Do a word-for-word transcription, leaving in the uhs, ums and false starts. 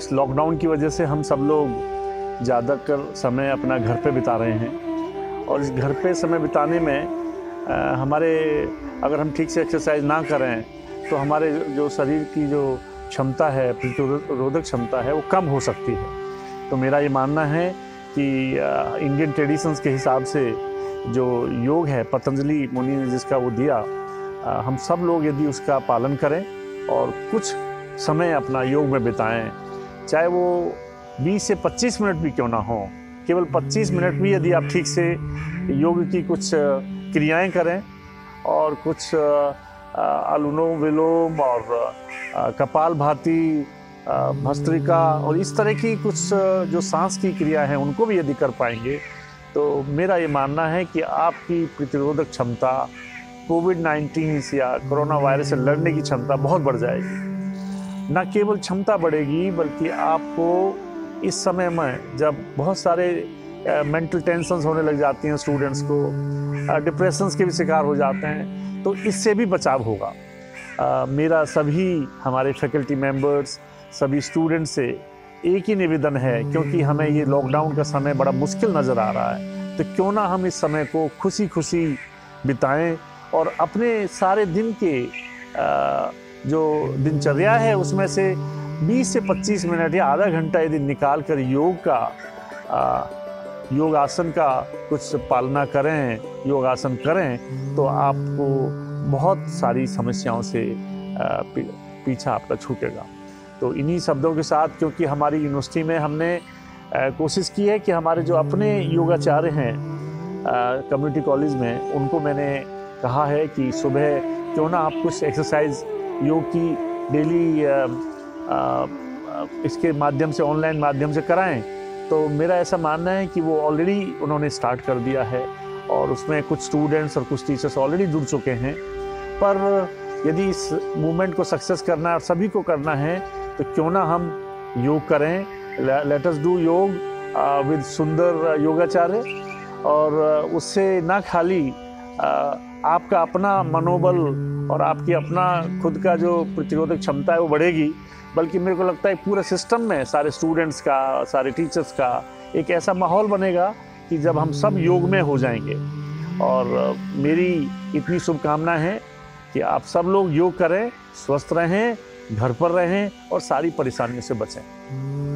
इस लॉकडाउन की वजह से हम सब लोग ज़्यादातर समय अपना घर पे बिता रहे हैं और इस घर पे समय बिताने में आ, हमारे अगर हम ठीक से एक्सरसाइज ना करें तो हमारे जो शरीर की जो क्षमता है, प्रतिरोधक क्षमता है, वो कम हो सकती है। तो मेरा ये मानना है कि इंडियन ट्रेडिशंस के हिसाब से जो योग है, पतंजलि मुनि ने जिसका वो दिया, आ, हम सब लोग यदि उसका पालन करें और कुछ समय अपना योग में बिताएं, चाहे वो बीस से पच्चीस मिनट भी क्यों ना हो, केवल पच्चीस मिनट भी यदि आप ठीक से योग की कुछ क्रियाएं करें और कुछ अनुलोम विलोम और कपालभाति, भस्त्रिका और इस तरह की कुछ जो सांस की क्रिया है उनको भी यदि कर पाएंगे तो मेरा ये मानना है कि आपकी प्रतिरोधक क्षमता, कोविड नाइन्टीन या कोरोना वायरस से लड़ने की क्षमता बहुत बढ़ जाएगी। न केवल क्षमता बढ़ेगी बल्कि आपको इस समय में जब बहुत सारे मेंटल टेंशन्स होने लग जाती हैं, स्टूडेंट्स को डिप्रेशंस के भी शिकार हो जाते हैं, तो इससे भी बचाव होगा। आ, मेरा सभी हमारे फैकल्टी मेंबर्स, सभी स्टूडेंट्स से एक ही निवेदन है, क्योंकि हमें ये लॉकडाउन का समय बड़ा मुश्किल नज़र आ रहा है, तो क्यों ना हम इस समय को खुशी खुशी बिताएं और अपने सारे दिन के आ, जो दिनचर्या है उसमें से बीस से पच्चीस मिनट या आधा घंटा यदि निकाल कर योग का आ, योगासन का कुछ पालना करें, योगासन करें तो आपको बहुत सारी समस्याओं से पीछा आपका छूटेगा। तो इन्हीं शब्दों के साथ, क्योंकि हमारी यूनिवर्सिटी में हमने कोशिश की है कि हमारे जो अपने योगाचार्य हैं कम्युनिटी कॉलेज में, उनको मैंने कहा है कि सुबह क्यों ना आप कुछ एक्सरसाइज योग की डेली इसके माध्यम से, ऑनलाइन माध्यम से कराएं। तो मेरा ऐसा मानना है कि वो ऑलरेडी उन्होंने स्टार्ट कर दिया है और उसमें कुछ स्टूडेंट्स और कुछ टीचर्स ऑलरेडी जुड़ चुके हैं। पर यदि इस मूवमेंट को सक्सेस करना है और सभी को करना है तो क्यों ना हम योग करें। Let us do yoga with Sundar yogacharya, और उससे ना खाली uh, आपका अपना मनोबल और आपकी अपना खुद का जो प्रतिरोधक क्षमता है वो बढ़ेगी, बल्कि मेरे को लगता है पूरे सिस्टम में सारे स्टूडेंट्स का, सारे टीचर्स का एक ऐसा माहौल बनेगा कि जब हम सब योग में हो जाएंगे। और मेरी इतनी शुभकामना है कि आप सब लोग योग करें, स्वस्थ रहें, घर पर रहें और सारी परेशानियों से बचें।